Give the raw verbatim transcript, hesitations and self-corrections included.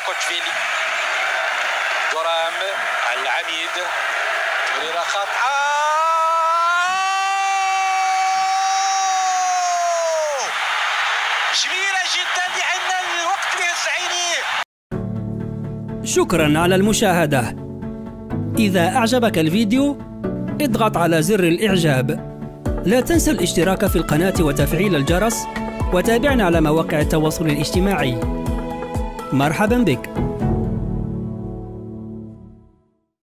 كوتشفيلي درام على العميد تمريره خاطئه جميله جدا لان الوقت اللي هز عينيه. شكرا على المشاهدة. إذا أعجبك الفيديو اضغط على زر الإعجاب. لا تنسى الاشتراك في القناة وتفعيل الجرس، وتابعنا على مواقع التواصل الاجتماعي. مرحبا بك.